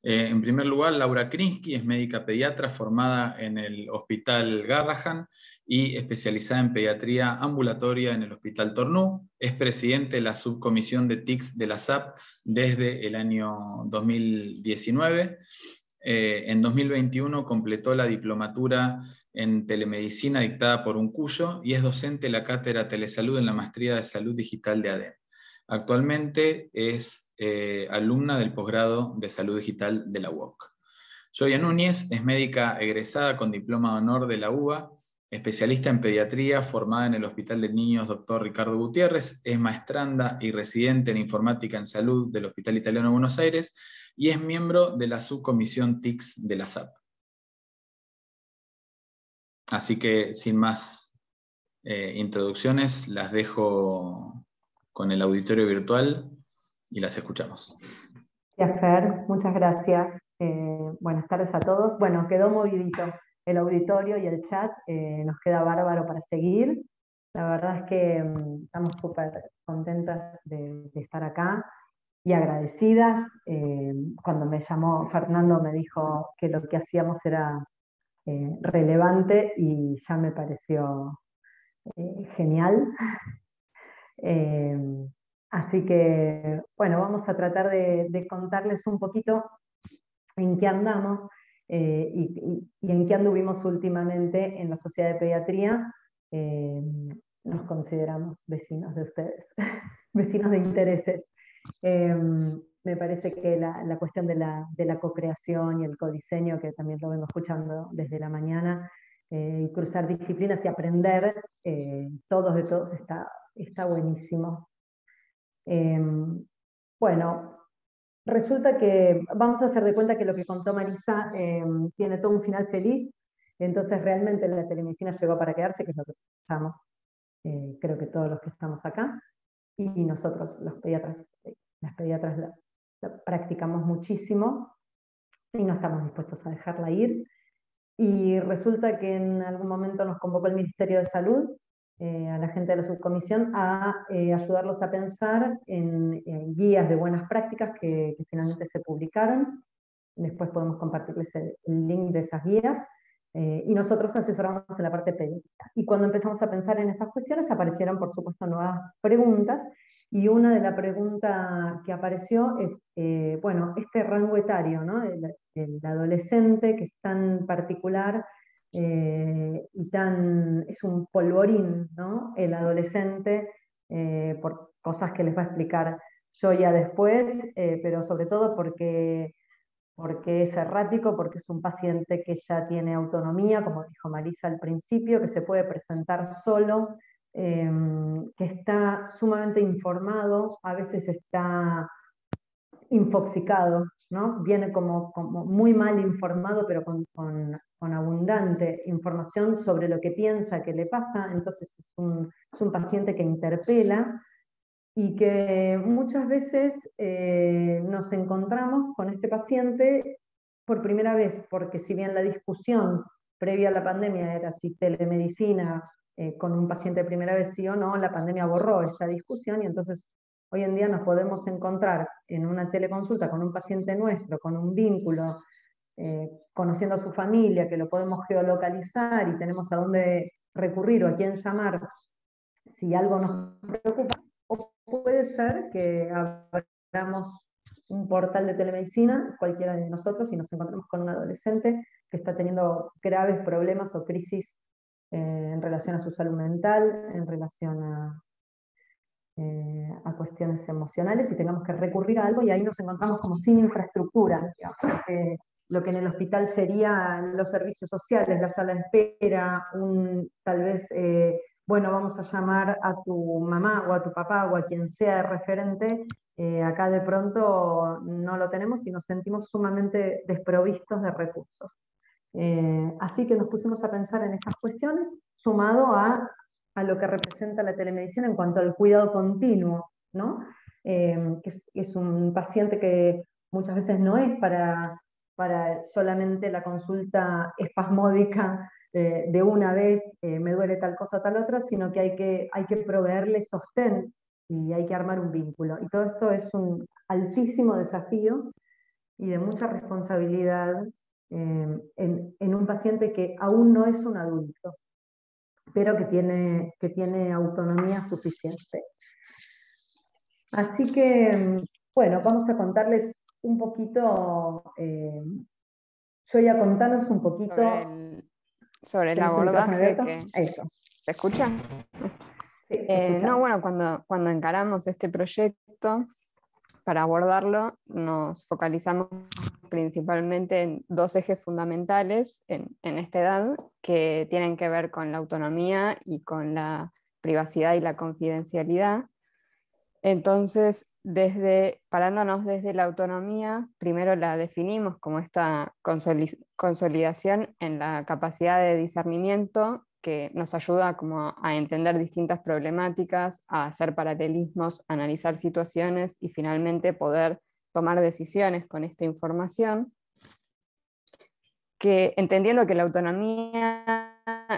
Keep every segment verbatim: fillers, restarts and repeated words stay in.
Eh, en primer lugar, Laura Krinsky es médica pediatra formada en el Hospital Garrahan y especializada en pediatría ambulatoria en el Hospital Tornú. Es presidente de la subcomisión de tics de la S A P desde el año dos mil diecinueve. Eh, en dos mil veintiuno completó la diplomatura en telemedicina dictada por un cuyo y es docente de la cátedra Telesalud en la maestría de Salud Digital de A D E M. Actualmente es eh, alumna del posgrado de Salud Digital de la U O C. Joya Núñez es médica egresada con diploma de honor de la U B A, especialista en pediatría, formada en el Hospital de Niños doctor Ricardo Gutiérrez, es maestranda y residente en informática en salud del Hospital Italiano de Buenos Aires y es miembro de la subcomisión tics de la S A P. Así que, sin más eh, introducciones, las dejo con el auditorio virtual y las escuchamos. Gracias, Fer. Muchas gracias. Eh, buenas tardes a todos. Bueno, quedó movidito el auditorio y el chat. Eh, nos queda bárbaro para seguir. La verdad es que um, estamos súper contentas de, de estar acá y agradecidas. Eh, cuando me llamó Fernando me dijo que lo que hacíamos era eh, relevante y ya me pareció eh, genial. Eh, así que, bueno, vamos a tratar de, de contarles un poquito en qué andamos eh, y, y, y en qué anduvimos últimamente en la Sociedad de Pediatría. Eh, nos consideramos vecinos de ustedes, vecinos de intereses. Eh, me parece que la, la cuestión de la, de la co-creación y el codiseño, que también lo vengo escuchando desde la mañana, eh, y cruzar disciplinas y aprender eh, todos de todos está, está buenísimo. Eh, bueno, resulta que vamos a hacer de cuenta que lo que contó Marisa eh, tiene todo un final feliz, entonces realmente la telemedicina llegó para quedarse, que es lo que pensamos, eh, creo que todos los que estamos acá, y nosotros los pediatras, las pediatras la, la practicamos muchísimo y no estamos dispuestos a dejarla ir. Y resulta que en algún momento nos convocó el Ministerio de Salud, eh, a la gente de la subcomisión, a eh, ayudarlos a pensar en, en guías de buenas prácticas que, que finalmente se publicaron. Después podemos compartirles el, el link de esas guías. Eh, y nosotros asesoramos en la parte técnica. Y cuando empezamos a pensar en estas cuestiones, aparecieron, por supuesto, nuevas preguntas. Y una de las preguntas que apareció es, eh, bueno, este rango etario, ¿no? El, el adolescente que es tan particular eh, y tan, es un polvorín, ¿no? El adolescente, eh, por cosas que les va a explicar yo ya después, eh, pero sobre todo porque, porque es errático, porque es un paciente que ya tiene autonomía, como dijo Marisa al principio, que se puede presentar solo, eh, que está sumamente informado, a veces está infoxicado, ¿no? Viene como, como muy mal informado, pero con, con, con abundante información sobre lo que piensa que le pasa, entonces es un, es un paciente que interpela y que muchas veces eh, nos encontramos con este paciente por primera vez, porque si bien la discusión previa a la pandemia era si telemedicina eh, con un paciente de primera vez sí o no, la pandemia borró esta discusión y entonces hoy en día nos podemos encontrar en una teleconsulta con un paciente nuestro, con un vínculo, eh, conociendo a su familia, que lo podemos geolocalizar y tenemos a dónde recurrir o a quién llamar si algo nos preocupa. O puede ser que abramos un portal de telemedicina, cualquiera de nosotros, y nos encontramos con un adolescente que está teniendo graves problemas o crisis eh, en relación a su salud mental, en relación a, eh, a cuestiones emocionales, y tengamos que recurrir a algo, y ahí nos encontramos como sin infraestructura, digamos, que lo que en el hospital serían los servicios sociales, la sala de espera, un, tal vez... Eh, bueno, vamos a llamar a tu mamá o a tu papá o a quien sea de referente, eh, acá de pronto no lo tenemos y nos sentimos sumamente desprovistos de recursos. Eh, así que nos pusimos a pensar en estas cuestiones, sumado a, a lo que representa la telemedicina en cuanto al cuidado continuo, ¿no? Eh, que es, es un paciente que muchas veces no es para, para solamente la consulta espasmódica, Eh, de una vez eh, me duele tal cosa, tal otra, sino que hay que, hay que proveerle sostén y hay que armar un vínculo. Y todo esto es un altísimo desafío y de mucha responsabilidad eh, en, en un paciente que aún no es un adulto, pero que tiene, que tiene autonomía suficiente. Así que, bueno, vamos a contarles un poquito, eh, Joya, contanos un poquito. Sobre el, sobre el ¿Tenés tu micrófono abordaje abierto? que... Eso. ¿Se escucha? Sí, te Eh, no, escuchamos. bueno, cuando, cuando encaramos este proyecto, para abordarlo, nos focalizamos principalmente en dos ejes fundamentales en, en esta edad, que tienen que ver con la autonomía y con la privacidad y la confidencialidad. Entonces, desde, parándonos desde la autonomía, primero la definimos como esta consolidación en la capacidad de discernimiento que nos ayuda como a entender distintas problemáticas, a hacer paralelismos, a analizar situaciones y finalmente poder tomar decisiones con esta información, que entendiendo que la autonomía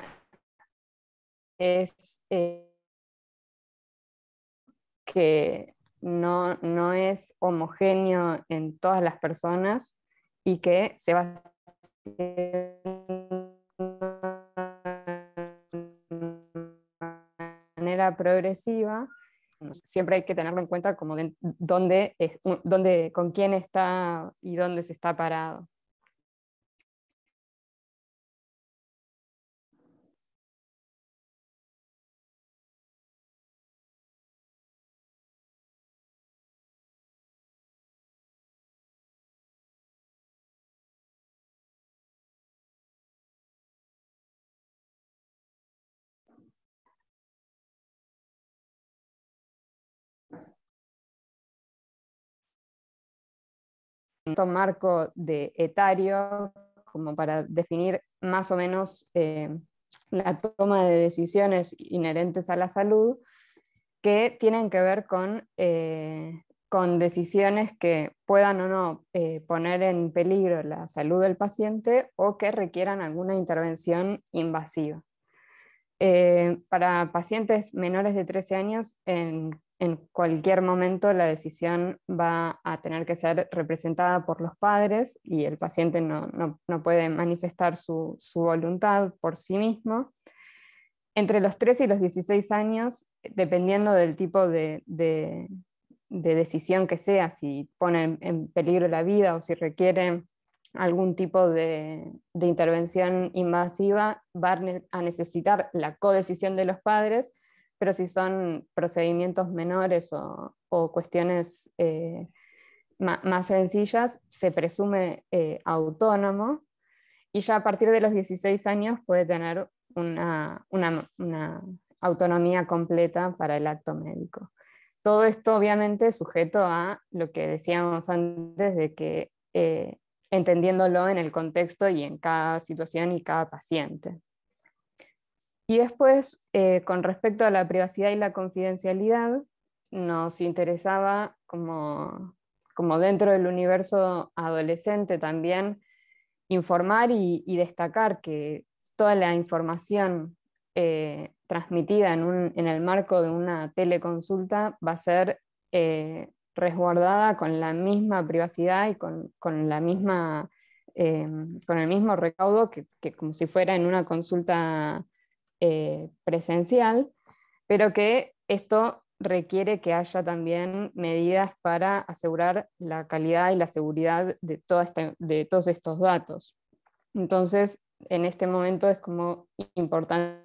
es eh, que no, no es homogéneo en todas las personas y que se va de manera progresiva. Siempre hay que tenerlo en cuenta como de, dónde, dónde, con quién está y dónde se está parado. Marco de etario como para definir más o menos eh, la toma de decisiones inherentes a la salud que tienen que ver con, eh, con decisiones que puedan o no eh, poner en peligro la salud del paciente o que requieran alguna intervención invasiva. Eh, para pacientes menores de trece años, en, en cualquier momento la decisión va a tener que ser representada por los padres y el paciente no, no, no puede manifestar su, su voluntad por sí mismo. Entre los trece y los dieciséis años, dependiendo del tipo de, de, de decisión que sea, si pone en peligro la vida o si requiere algún tipo de, de intervención invasiva, va a necesitar la codecisión de los padres, pero si son procedimientos menores o, o cuestiones eh, más, más sencillas, se presume eh, autónomo, y ya a partir de los dieciséis años puede tener una, una, una autonomía completa para el acto médico. Todo esto obviamente sujeto a lo que decíamos antes de que eh, entendiéndolo en el contexto y en cada situación y cada paciente. Y después, eh, con respecto a la privacidad y la confidencialidad, nos interesaba como, como dentro del universo adolescente también informar y, y destacar que toda la información eh, transmitida en, un, en el marco de una teleconsulta va a ser eh, resguardada con la misma privacidad y con, con, la misma, eh, con el mismo recaudo que, que como si fuera en una consulta eh, presencial, pero que esto requiere que haya también medidas para asegurar la calidad y la seguridad de, toda esta, de todos estos datos. Entonces, en este momento es como importante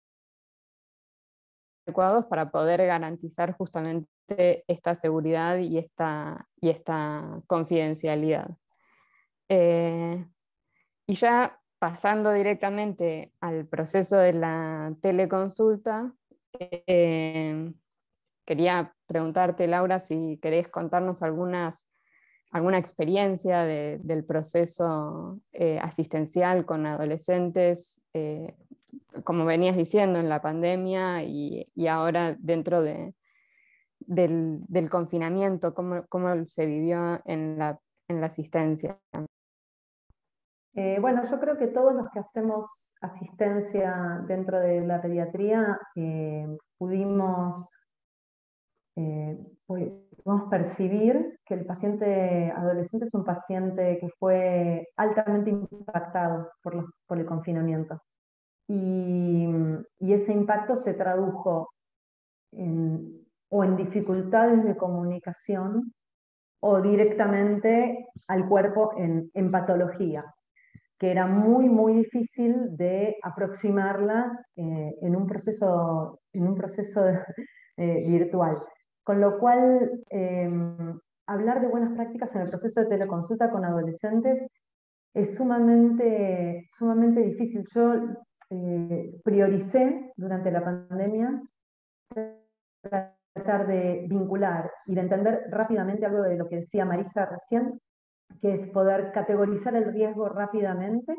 adecuados para poder garantizar justamente esta seguridad y esta, y esta confidencialidad. Eh, y ya pasando directamente al proceso de la teleconsulta, eh, quería preguntarte, Laura, si querés contarnos algunas, alguna experiencia de, del proceso eh, asistencial con adolescentes, eh, como venías diciendo, en la pandemia y, y ahora dentro de, del, del confinamiento, cómo, cómo se vivió en la, en la asistencia. Eh, bueno, yo creo que todos los que hacemos asistencia dentro de la pediatría eh, pudimos, eh, uy, pudimos percibir que el paciente adolescente es un paciente que fue altamente impactado por, los, por el confinamiento. Y, y ese impacto se tradujo en, o en dificultades de comunicación o directamente al cuerpo en, en patología, que era muy, muy difícil de aproximarla eh, en un proceso, en un proceso de, eh, virtual. Con lo cual, eh, hablar de buenas prácticas en el proceso de teleconsulta con adolescentes es sumamente, sumamente difícil. Yo eh, prioricé durante la pandemia tratar de vincular y de entender rápidamente algo de lo que decía Marisa recién, que es poder categorizar el riesgo rápidamente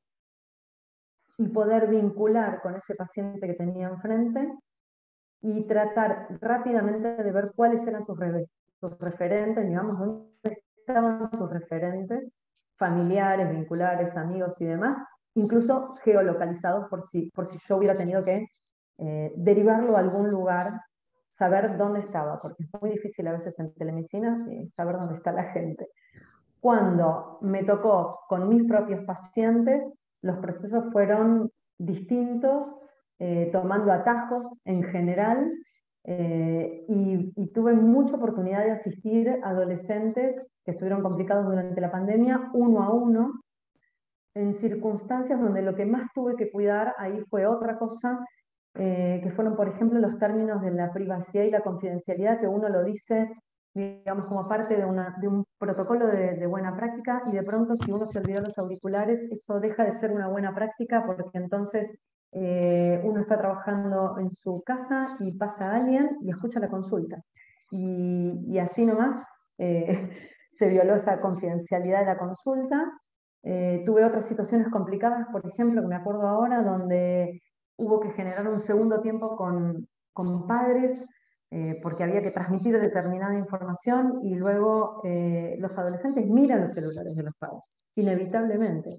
y poder vincular con ese paciente que tenía enfrente y tratar rápidamente de ver cuáles eran sus, re sus referentes, digamos, dónde estaban sus referentes familiares, vinculares, amigos y demás, incluso geolocalizados por si, por si yo hubiera tenido que eh, derivarlo a algún lugar, saber dónde estaba, porque es muy difícil a veces en telemedicina eh, saber dónde está la gente. Cuando me tocó con mis propios pacientes, los procesos fueron distintos, eh, tomando atajos en general, eh, y, y tuve mucha oportunidad de asistir a adolescentes que estuvieron complicados durante la pandemia, uno a uno, en circunstancias donde lo que más tuve que cuidar ahí fue otra cosa, eh, que fueron, por ejemplo, los términos de la privacidad y la confidencialidad, que uno lo dice, digamos, como parte de, una, de un protocolo de, de buena práctica, y de pronto si uno se olvidó los auriculares, eso deja de ser una buena práctica, porque entonces eh, uno está trabajando en su casa y pasa a alguien y escucha la consulta. Y, y así nomás eh, se violó esa confidencialidad de la consulta. Eh, tuve otras situaciones complicadas, por ejemplo, que me acuerdo ahora, donde hubo que generar un segundo tiempo con, con padres, eh, porque había que transmitir determinada información, y luego eh, los adolescentes miran los celulares de los padres, inevitablemente,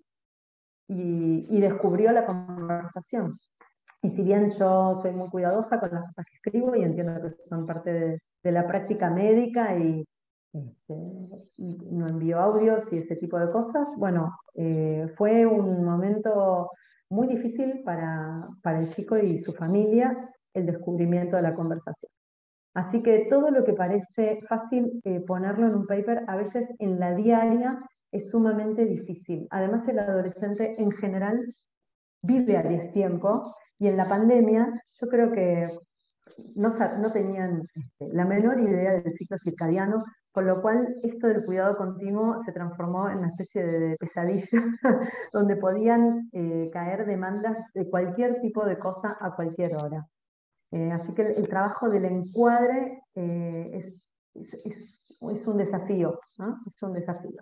y, y descubrió la conversación. Y si bien yo soy muy cuidadosa con las cosas que escribo y entiendo que son parte de, de la práctica médica, y, este, y no envío audios y ese tipo de cosas, bueno, eh, fue un momento muy difícil para, para el chico y su familia el descubrimiento de la conversación. Así que todo lo que parece fácil eh, ponerlo en un paper, a veces en la diaria es sumamente difícil. Además, el adolescente en general vive a destiempo, y en la pandemia yo creo que no, no tenían este, la menor idea del ciclo circadiano, con lo cual esto del cuidado continuo se transformó en una especie de pesadilla, donde podían eh, caer demandas de cualquier tipo de cosa a cualquier hora. Eh, así que el, el trabajo del encuadre eh, es, es, es, es un desafío, ¿no? Es un desafío.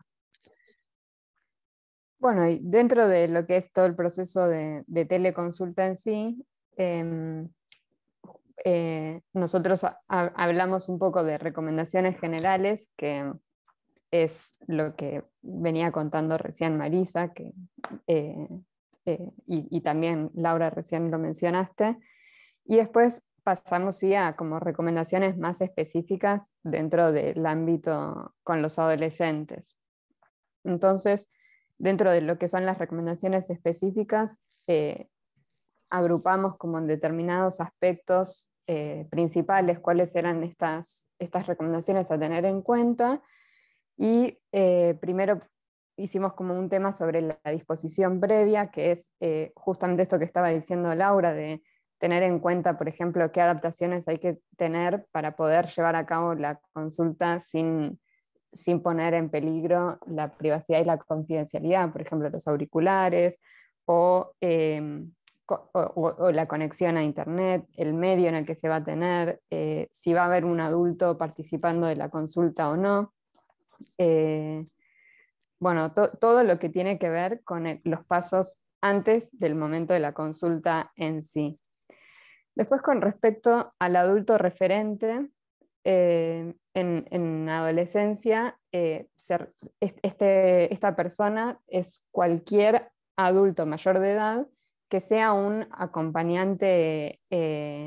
Bueno, y dentro de lo que es todo el proceso de, de teleconsulta en sí, eh, eh, nosotros a, a, hablamos un poco de recomendaciones generales, que es lo que venía contando recién Marisa, que, eh, eh, y, y también Laura recién lo mencionaste, y después pasamos sí, a como recomendaciones más específicas dentro del ámbito con los adolescentes. Entonces, dentro de lo que son las recomendaciones específicas, eh, agrupamos como en determinados aspectos eh, principales cuáles eran estas, estas recomendaciones a tener en cuenta, y eh, primero hicimos como un tema sobre la disposición previa, que es eh, justamente esto que estaba diciendo Laura, de tener en cuenta, por ejemplo, qué adaptaciones hay que tener para poder llevar a cabo la consulta sin sin poner en peligro la privacidad y la confidencialidad, por ejemplo, los auriculares, o, eh, o, o, o la conexión a internet, el medio en el que se va a tener, eh, si va a haber un adulto participando de la consulta o no. Eh, bueno, to, todo lo que tiene que ver con el, los pasos antes del momento de la consulta en sí. Después, con respecto al adulto referente, Eh, en, en adolescencia, eh, ser, este, esta persona es cualquier adulto mayor de edad que sea un acompañante eh,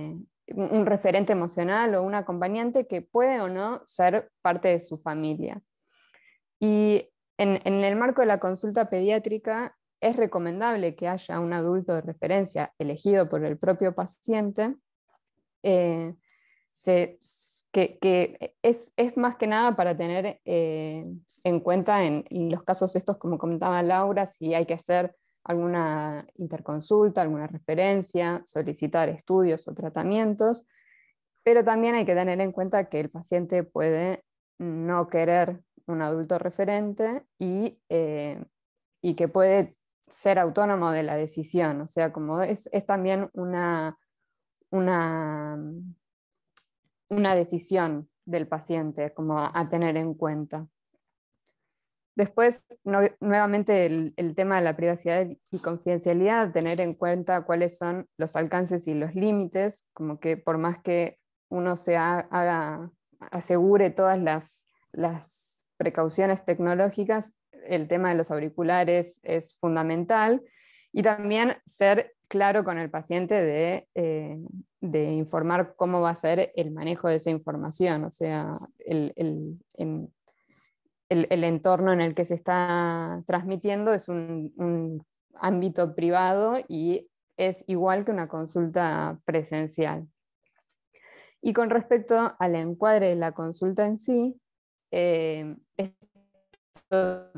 un referente emocional o un acompañante que puede o no ser parte de su familia. Y en, en el marco de la consulta pediátrica es recomendable que haya un adulto de referencia elegido por el propio paciente, eh, se, que, que es, es más que nada para tener eh, en cuenta en, en los casos estos, como comentaba Laura, si hay que hacer alguna interconsulta, alguna referencia, solicitar estudios o tratamientos, pero también hay que tener en cuenta que el paciente puede no querer un adulto referente y, eh, y que puede ser autónomo de la decisión, o sea, como es, es también una, una, una decisión del paciente como a, a tener en cuenta. Después, no, nuevamente, el, el tema de la privacidad y confidencialidad, tener en cuenta cuáles son los alcances y los límites, como que por más que uno se haga, asegure todas las, las precauciones tecnológicas, el tema de los auriculares es fundamental, y también ser claro con el paciente de, eh, de informar cómo va a ser el manejo de esa información, o sea, el, el, en, el, el entorno en el que se está transmitiendo es un, un ámbito privado y es igual que una consulta presencial. Y con respecto al encuadre de la consulta en sí, eh, esto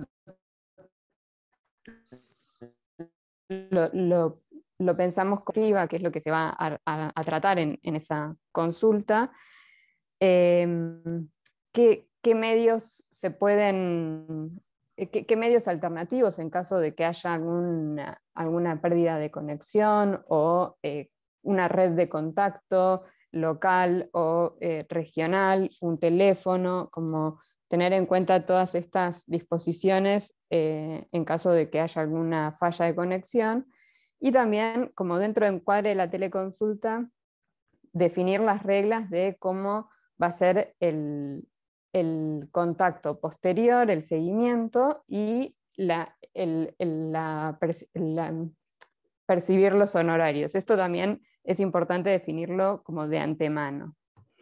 lo, lo, lo pensamos como que es lo que se va a, a, a tratar en, en esa consulta. Eh, ¿qué, ¿Qué medios se pueden, qué, qué medios alternativos en caso de que haya alguna, alguna pérdida de conexión o eh, una red de contacto local o eh, regional, un teléfono, como tener en cuenta todas estas disposiciones eh, en caso de que haya alguna falla de conexión, y también, como dentro del encuadre de la teleconsulta, definir las reglas de cómo va a ser el, el contacto posterior, el seguimiento y la, el, el, la, la, percibir los honorarios. Esto también es importante definirlo como de antemano.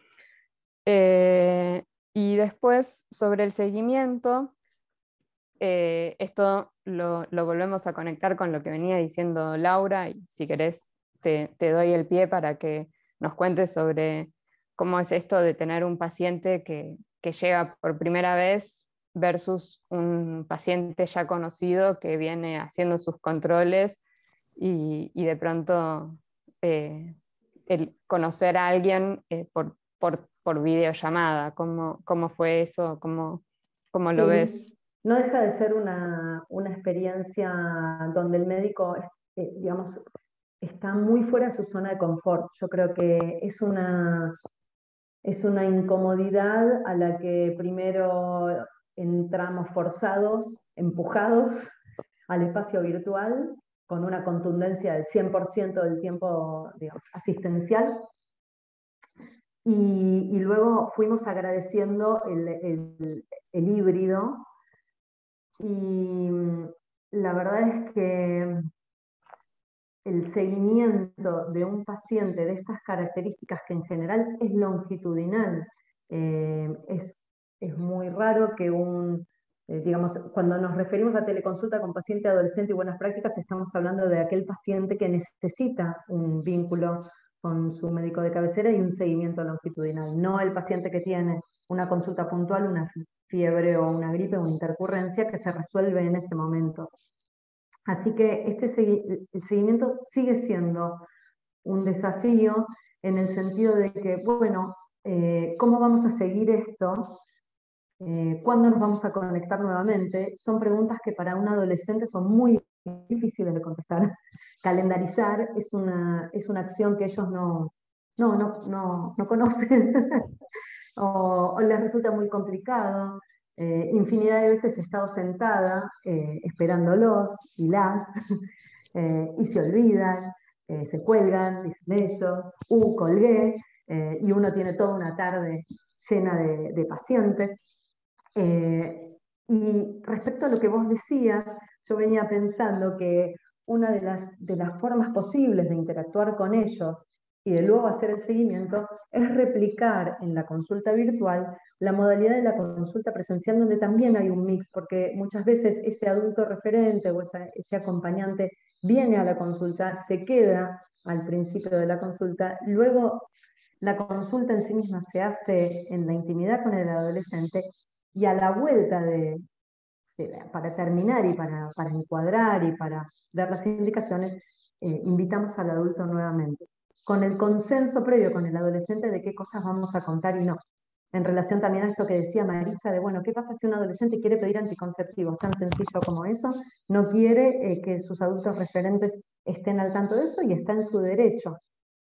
Eh, y después, sobre el seguimiento, eh, esto lo, lo volvemos a conectar con lo que venía diciendo Laura, y si querés te, te doy el pie para que nos cuentes sobre cómo es esto de tener un paciente que, que llega por primera vez versus un paciente ya conocido que viene haciendo sus controles y, y de pronto eh, el conocer a alguien eh, por, por, por videollamada. ¿Cómo, cómo fue eso? ¿Cómo, cómo lo Sí, ves? no deja de ser una, una experiencia donde el médico, eh, digamos, está muy fuera de su zona de confort. Yo creo que es una, es una incomodidad a la que primero entramos forzados, empujados al espacio virtual, con una contundencia del cien por ciento del tiempo, digamos, asistencial. Y, y luego fuimos agradeciendo el, el, el híbrido. Y la verdad es que el seguimiento de un paciente de estas características, que en general es longitudinal, eh, es, es muy raro que un, eh, digamos, cuando nos referimos a teleconsulta con paciente adolescente y buenas prácticas, estamos hablando de aquel paciente que necesita un vínculo con su médico de cabecera y un seguimiento longitudinal, no el paciente que tiene una consulta puntual, una fiebre o una gripe o una intercurrencia que se resuelve en ese momento. Así que este segui el seguimiento sigue siendo un desafío en el sentido de que, bueno, eh, ¿cómo vamos a seguir esto? Eh, ¿Cuándo nos vamos a conectar nuevamente? Son preguntas que para un adolescente son muy difíciles de contestar. Calendarizar es una, es una acción que ellos no, no, no, no, no conocen o, o les resulta muy complicado. Eh, infinidad de veces he estado sentada eh, esperándolos y las, eh, y se olvidan, eh, se cuelgan, dicen ellos, uh, colgué, eh, y uno tiene toda una tarde llena de, de pacientes. Eh, y respecto a lo que vos decías, yo venía pensando que una de las, de las formas posibles de interactuar con ellos y de luego hacer el seguimiento, es replicar en la consulta virtual la modalidad de la consulta presencial, donde también hay un mix, porque muchas veces ese adulto referente o esa, ese acompañante viene a la consulta, se queda al principio de la consulta, luego la consulta en sí misma se hace en la intimidad con el adolescente, y a la vuelta de, de para terminar y para, para encuadrar y para dar las indicaciones, eh, invitamos al adulto nuevamente, con el consenso previo con el adolescente de qué cosas vamos a contar y no. En relación también a esto que decía Marisa, de bueno, ¿qué pasa si un adolescente quiere pedir anticonceptivos? Tan sencillo como eso, no quiere eh, que sus adultos referentes estén al tanto de eso y está en su derecho.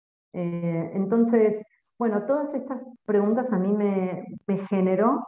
Eh, entonces, bueno, todas estas preguntas a mí me, me generó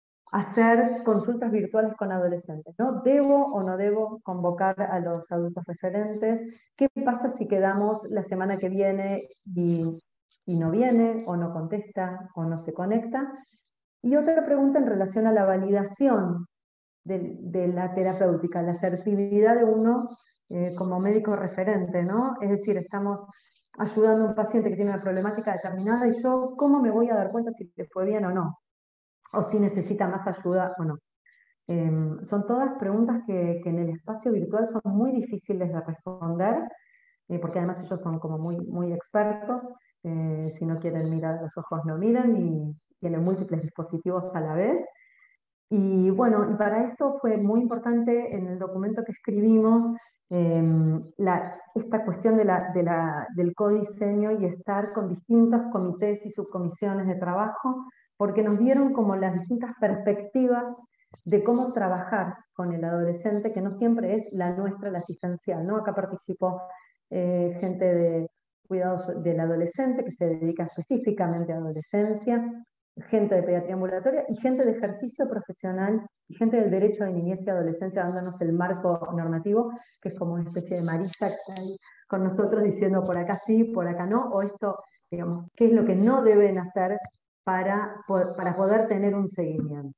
hacer consultas virtuales con adolescentes, ¿no? ¿Debo o no debo convocar a los adultos referentes? ¿Qué pasa si quedamos la semana que viene y, y no viene, o no contesta, o no se conecta? Y otra pregunta en relación a la validación de, de la terapéutica, la asertividad de uno eh, como médico referente, ¿no? Es decir, estamos ayudando a un paciente que tiene una problemática determinada, y yo, ¿cómo me voy a dar cuenta si le fue bien o no? O si necesita más ayuda o no. Eh, son todas preguntas que, que en el espacio virtual son muy difíciles de responder, eh, porque además ellos son como muy, muy expertos. Eh, si no quieren mirar a los ojos, no miran, y tienen múltiples dispositivos a la vez. Y bueno, y para esto fue muy importante en el documento que escribimos eh, la, esta cuestión de la, de la, del codiseño, y estar con distintos comités y subcomisiones de trabajo, porque nos dieron como las distintas perspectivas de cómo trabajar con el adolescente, que no siempre es la nuestra, la asistencial, ¿no? Acá participó eh, gente de cuidados del adolescente, que se dedica específicamente a adolescencia, gente de pediatría ambulatoria y gente de ejercicio profesional y gente del derecho de niñez y adolescencia, dándonos el marco normativo, que es como una especie de Marisa que está ahí con nosotros diciendo por acá sí, por acá no, o esto, digamos, qué es lo que no deben hacer para, para poder tener un seguimiento.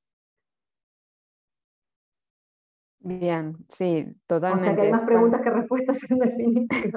Bien, sí, totalmente. O sea que hay más es preguntas que respuestas en definitiva.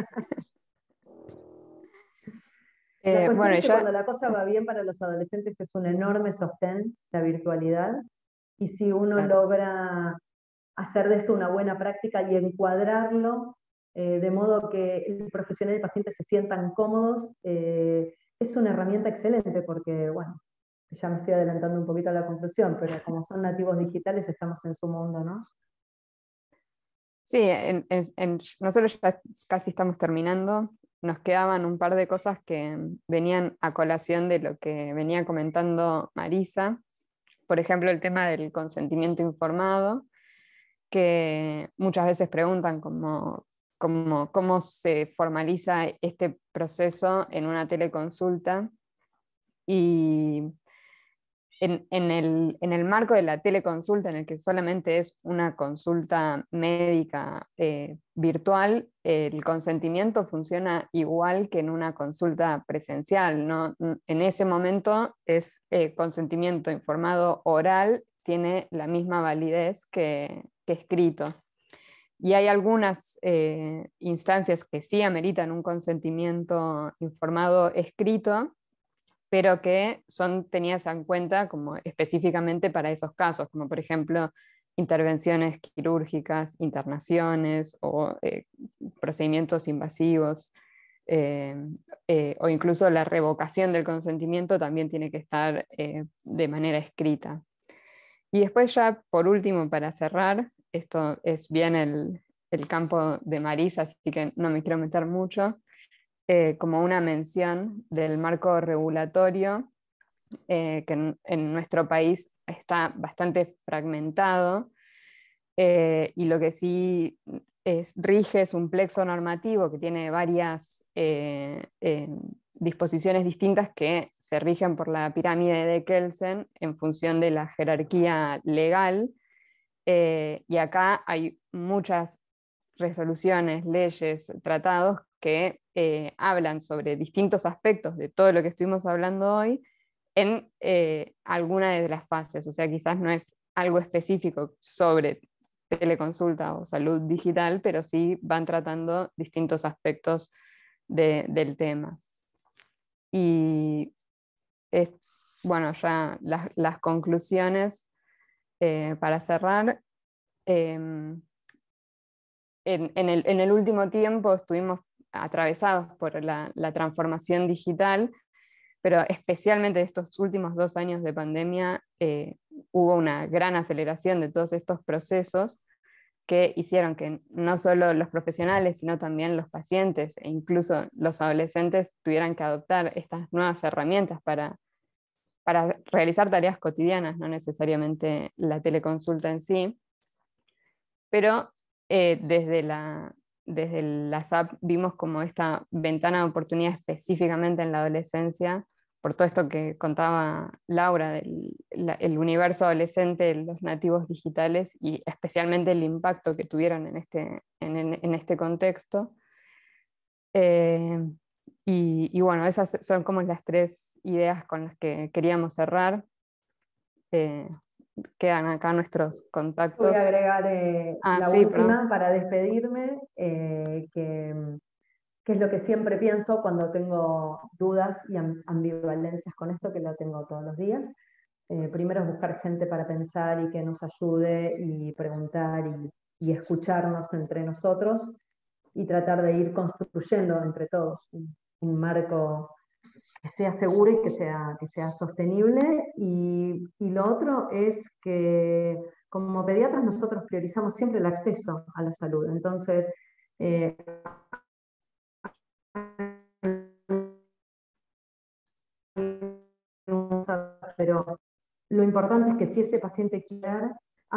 La eh, cuestión bueno, es que ya... cuando la cosa va bien para los adolescentes es un enorme sostén la virtualidad, y si uno Claro. logra hacer de esto una buena práctica y encuadrarlo eh, de modo que el profesional y el paciente se sientan cómodos, eh, es una herramienta excelente, porque, bueno, ya me estoy adelantando un poquito a la conclusión, pero como son nativos digitales estamos en su mundo, ¿no? Sí, en, en, en, nosotros ya casi estamos terminando. Nos quedaban un par de cosas que venían a colación de lo que venía comentando Marisa. Por ejemplo, el tema del consentimiento informado, que muchas veces preguntan cómo, cómo, cómo se formaliza este proceso en una teleconsulta. Y En, en, el, en el marco de la teleconsulta, en el que solamente es una consulta médica eh, virtual, el consentimiento funciona igual que en una consulta presencial, ¿no? En ese momento es eh, consentimiento informado oral, tiene la misma validez que, que escrito. Y hay algunas eh, instancias que sí ameritan un consentimiento informado escrito, pero que son tenidas en cuenta como específicamente para esos casos, como por ejemplo intervenciones quirúrgicas, internaciones o eh, procedimientos invasivos, eh, eh, o incluso la revocación del consentimiento también tiene que estar eh, de manera escrita. Y después ya, por último, para cerrar, esto es bien el, el campo de Marisa, así que no me quiero meter mucho, Eh, como una mención del marco regulatorio, eh, que en, en nuestro país está bastante fragmentado, eh, y lo que sí es, rige es un plexo normativo que tiene varias eh, eh, disposiciones distintas que se rigen por la pirámide de Kelsen en función de la jerarquía legal, eh, y acá hay muchas resoluciones, leyes, tratados que eh, hablan sobre distintos aspectos de todo lo que estuvimos hablando hoy en eh, alguna de las fases. O sea, quizás no es algo específico sobre teleconsulta o salud digital, pero sí van tratando distintos aspectos de, del tema. y es, bueno, ya las, las conclusiones eh, para cerrar. Eh, en, en, el, en el último tiempo estuvimos atravesados por la, la transformación digital, pero especialmente estos últimos dos años de pandemia eh, hubo una gran aceleración de todos estos procesos que hicieron que no solo los profesionales, sino también los pacientes e incluso los adolescentes tuvieran que adoptar estas nuevas herramientas para, para realizar tareas cotidianas, no necesariamente la teleconsulta en sí. Pero eh, desde, la, desde la S A P vimos como esta ventana de oportunidad específicamente en la adolescencia, por todo esto que contaba Laura, del la, el universo adolescente de los nativos digitales y especialmente el impacto que tuvieron en este, en, en, en este contexto. Eh, y, y bueno, esas son como las tres ideas con las que queríamos cerrar. Eh, quedan acá nuestros contactos. Voy a agregar eh, ah, la sí, última perdón. para despedirme, eh, que, que es lo que siempre pienso cuando tengo dudas y ambivalencias con esto, que lo tengo todos los días. Eh, primero es buscar gente para pensar y que nos ayude y preguntar y, y escucharnos entre nosotros y tratar de ir construyendo entre todos un, un marco que sea seguro y que sea, que sea sostenible. Y, y lo otro es que como pediatras nosotros priorizamos siempre el acceso a la salud. Entonces, eh, pero lo importante es que si ese paciente quiere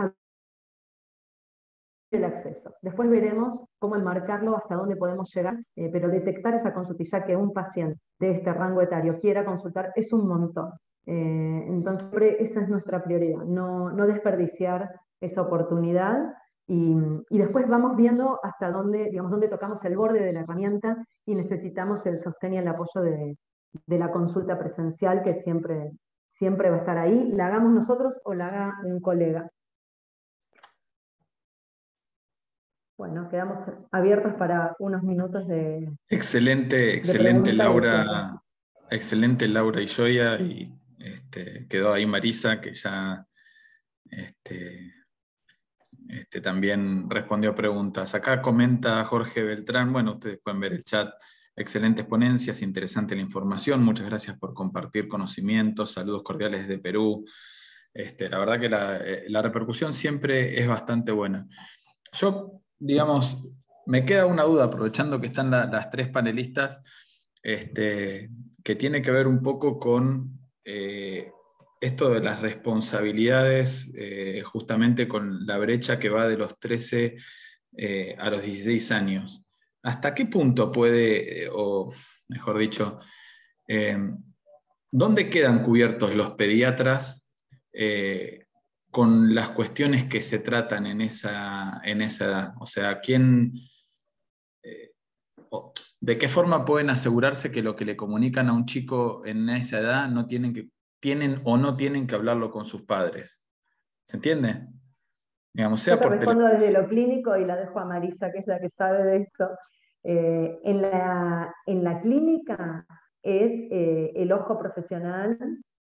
el acceso. Después veremos cómo enmarcarlo, hasta dónde podemos llegar, eh, pero detectar esa consulta, y ya que un paciente de este rango etario quiera consultar, es un montón. Eh, entonces, esa es nuestra prioridad, no, no desperdiciar esa oportunidad, y, y después vamos viendo hasta dónde, digamos, dónde tocamos el borde de la herramienta y necesitamos el sostén y el apoyo de, de la consulta presencial, que siempre, siempre va a estar ahí, la hagamos nosotros o la haga un colega. Bueno, quedamos abiertos para unos minutos de, Excelente, de excelente pregunta y de cierre. Laura, excelente Laura y Joya, y este, quedó ahí Marisa, que ya este, este, también respondió preguntas. Acá comenta Jorge Beltrán, bueno, ustedes pueden ver el chat, excelentes ponencias, interesante la información, muchas gracias por compartir conocimientos, saludos cordiales desde Perú. Este, la verdad que la, la repercusión siempre es bastante buena. Yo, digamos, me queda una duda, aprovechando que están la, las tres panelistas, este, que tiene que ver un poco con eh, esto de las responsabilidades, eh, justamente con la brecha que va de los trece eh, a los dieciséis años. ¿Hasta qué punto puede, eh, o mejor dicho, eh, dónde quedan cubiertos los pediatras eh, con las cuestiones que se tratan en esa, en esa edad? O sea, ¿quién, eh, ¿de qué forma pueden asegurarse que lo que le comunican a un chico en esa edad no tienen, que, tienen o no tienen que hablarlo con sus padres? ¿Se entiende? Digamos, Yo sea te por respondo teléfono. desde lo clínico y la dejo a Marisa, que es la que sabe de esto. Eh, en, la, en la clínica es eh, el ojo profesional,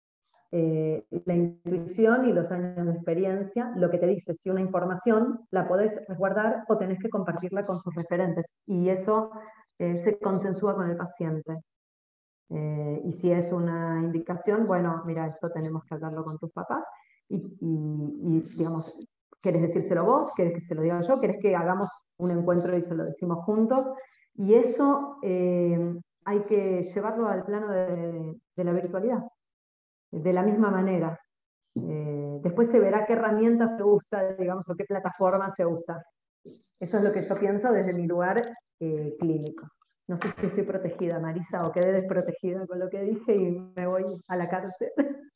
eh, la intuición y los años de experiencia, lo que te dice si una información la podés resguardar o tenés que compartirla con sus referentes. Y eso eh, se consensúa con el paciente. Eh, y si es una indicación, bueno, mira, esto tenemos que hablarlo con tus papás. Y, y, y digamos, ¿querés decírselo vos? ¿Querés que se lo diga yo? ¿Querés que hagamos un encuentro y se lo decimos juntos? Y eso eh, hay que llevarlo al plano de, de la virtualidad, de la misma manera. Eh, después se verá qué herramienta se usa, digamos, o qué plataforma se usa. Eso es lo que yo pienso desde mi lugar eh, clínico. No sé si estoy protegida, Marisa, o quedé desprotegida con lo que dije y me voy a la cárcel.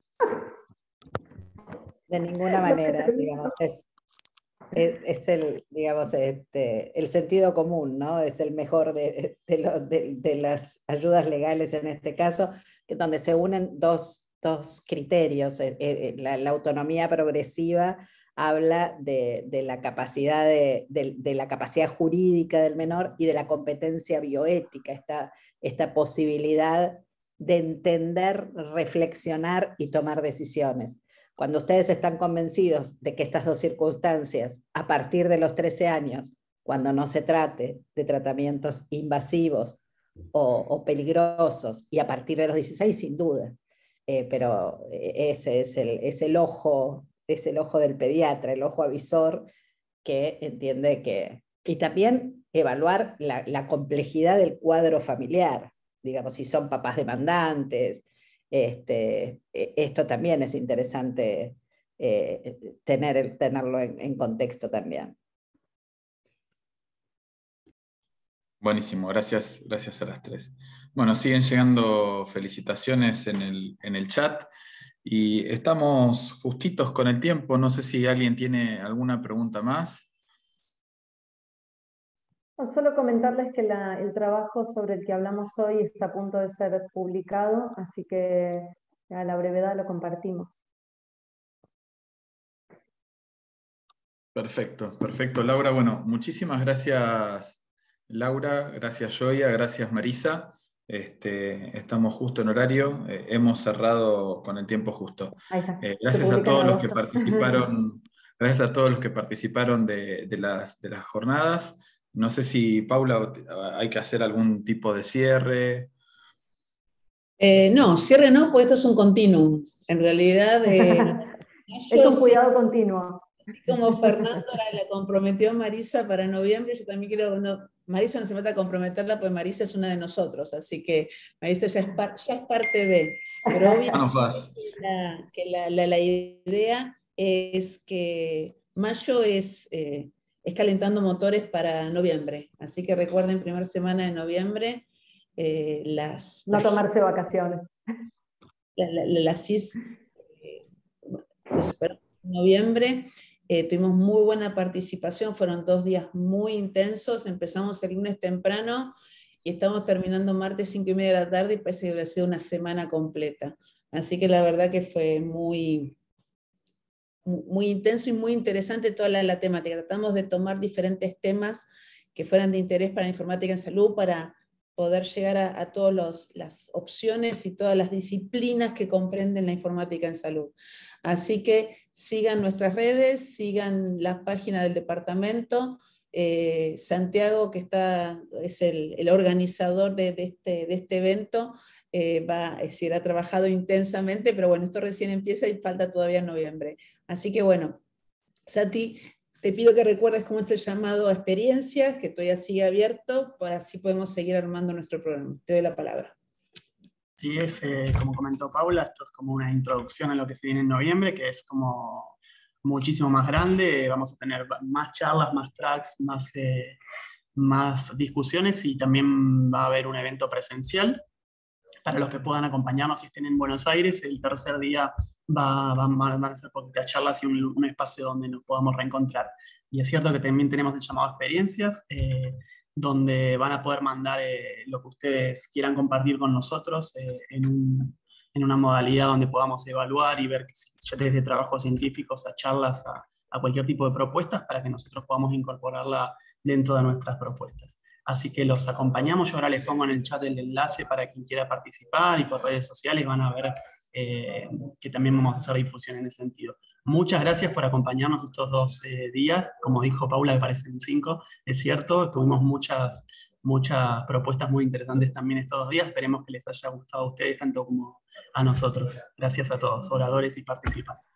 De ninguna manera, digamos, es, es, es el, digamos, este, el sentido común, ¿no? Es el mejor de, de, lo, de, de las ayudas legales en este caso, que donde se unen dos, dos criterios. Eh, eh, la, la autonomía progresiva habla de, de, la capacidad de, de, de la capacidad jurídica del menor y de la competencia bioética, esta, esta posibilidad de entender, reflexionar y tomar decisiones. Cuando ustedes están convencidos de que estas dos circunstancias, a partir de los trece años, cuando no se trate de tratamientos invasivos o, o peligrosos, y a partir de los dieciséis, sin duda, eh, pero ese es el, es, el ojo, es el ojo del pediatra, el ojo avisor que entiende que... Y también evaluar la, la complejidad del cuadro familiar, digamos, si son papás demandantes. Este, esto también es interesante eh, tener, tenerlo en, en contexto también. Buenísimo, gracias, gracias a las tres. Bueno, siguen llegando felicitaciones en el, en el chat y estamos justitos con el tiempo. No sé si alguien tiene alguna pregunta más. Solo comentarles que la, el trabajo sobre el que hablamos hoy está a punto de ser publicado, así que a la brevedad lo compartimos. Perfecto, perfecto, Laura. Bueno, muchísimas gracias, Laura, gracias, Joya, gracias, Marisa. Este, estamos justo en horario, eh, hemos cerrado con el tiempo justo. Ahí está. Eh, gracias a todos los que participaron, gracias a todos los que participaron de, de, las, de las jornadas. No sé si, Paula, hay que hacer algún tipo de cierre. Eh, no, cierre no, porque esto es un continuum. En realidad, eh, es un cuidado sí, continuo. Como Fernando la, la comprometió Marisa para noviembre, yo también quiero, no, Marisa no se meta a comprometerla, pues Marisa es una de nosotros, así que Marisa ya es, par, ya es parte de, pero obviamente la, que la, la, la idea es que mayo es, eh, es calentando motores para noviembre, así que recuerden, primera semana de noviembre, eh, las... No tomarse vacaciones. La, la, la, la C I S, eh, en noviembre, Eh, tuvimos muy buena participación, fueron dos días muy intensos, empezamos el lunes temprano y estamos terminando martes cinco y media de la tarde y parece que habrá sido una semana completa. Así que la verdad que fue muy, muy intenso y muy interesante toda la, la temática. Tratamos de tomar diferentes temas que fueran de interés para la informática en salud, para poder llegar a, a todas las opciones y todas las disciplinas que comprenden la informática en salud. Así que sigan nuestras redes, sigan la página del departamento. Eh, Santiago, que está, es el, el organizador de, de, este, de este evento, eh, va, es decir, ha trabajado intensamente, pero bueno, esto recién empieza y falta todavía noviembre. Así que bueno, Sati, te pido que recuerdes cómo es el llamado a experiencias, que todavía sigue abierto, para así podemos seguir armando nuestro programa. Te doy la palabra. Sí, es, eh, como comentó Paula, esto es como una introducción a lo que se viene en noviembre, que es como muchísimo más grande. Vamos a tener más charlas, más tracks, más, eh, más discusiones, y también va a haber un evento presencial para los que puedan acompañarnos si estén en Buenos Aires. El tercer día va, va, van a ser poquitas charlas y un, un espacio donde nos podamos reencontrar. Y es cierto que también tenemos el llamado a experiencias, eh, donde van a poder mandar eh, lo que ustedes quieran compartir con nosotros eh, en, un, en una modalidad donde podamos evaluar y ver que, desde trabajos científicos a charlas, a, a cualquier tipo de propuestas, para que nosotros podamos incorporarla dentro de nuestras propuestas. Así que los acompañamos. Yo ahora les pongo en el chat el enlace para quien quiera participar, y por redes sociales van a ver eh, que también vamos a hacer difusión en ese sentido. Muchas gracias por acompañarnos estos dos eh, días. Como dijo Paula, me parecen cinco, es cierto, tuvimos muchas, muchas propuestas muy interesantes también estos dos días. Esperemos que les haya gustado a ustedes tanto como a nosotros. Gracias a todos, oradores y participantes.